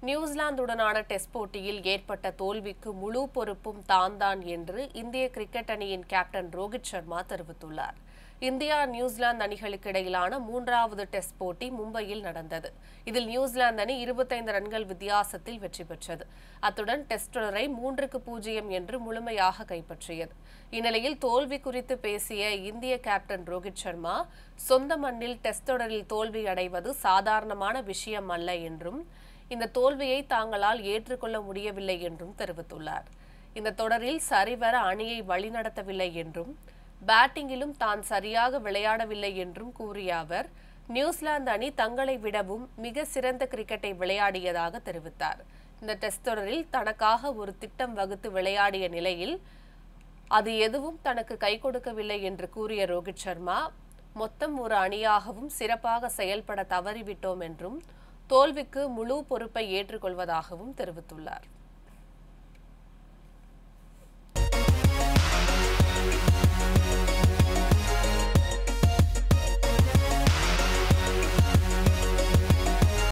நியூசிலாந்துடனான test போட்டியில் ஏற்பட்ட தோல்விக்கு முழு பொறுப்பும் தான் என்று இந்திய கிரிக்கெட் அணியின் கேப்டன் ரோஹித் சர்மா தெரிவித்துள்ளார். இந்தியா நியூசிலாந்து அணிகளுக்கு இடையிலான 3வது டெஸ்ட் போட்டி மும்பையில் நடந்தது. இதில் நியூசிலாந்து அணி 25 ரன்கள் வித்தியாசத்தில் வெற்றி பெற்றது. அத்துடன் டெஸ்ட் தொடரை 3-0 என்று முழுமையாக கைப்பற்றியது. இந்நிலையில் தோல்வி குறித்து பேசிய இந்திய கேப்டன் ரோஹித் சர்மா, சொந்த மண்ணில் டெஸ்ட் தொடரில் தோல்வி அடைவது சாதாரணமான விஷயம் அல்ல என்றும், இந்த தோல்வியை தாங்களால் ஏற்றுக்கொள்ள முடியவில்லை என்றும் தெரிவித்துள்ளார். இந்த தொடரில் சரிவர அணியை வழிநடத்தவில்லை என்றும், பேட்டிங்கிலும் தான் சரியாக விளையாடவில்லை என்றும் கூறிய அவர், நியூசிலாந்து அணி தங்களை விடவும் மிக சிறந்த கிரிக்கெட்டை விளையாடியதாக தெரிவித்தார். இந்த டெஸ்ட் தொடரில் தனக்காக ஒரு திட்டம் வகுத்து விளையாடிய நிலையில் அது எதுவும் தனக்கு கை கொடுக்கவில்லை என்று கூறிய ரோஹித் சர்மா, மொத்தம் ஒரு அணியாகவும் சிறப்பாக செயல்பட தவறிவிட்டோம் என்றும், தோல்விக்கு முழு பொறுப்பை ஏற்றுக்கொள்வதாகவும் தெரிவித்துள்ளார்.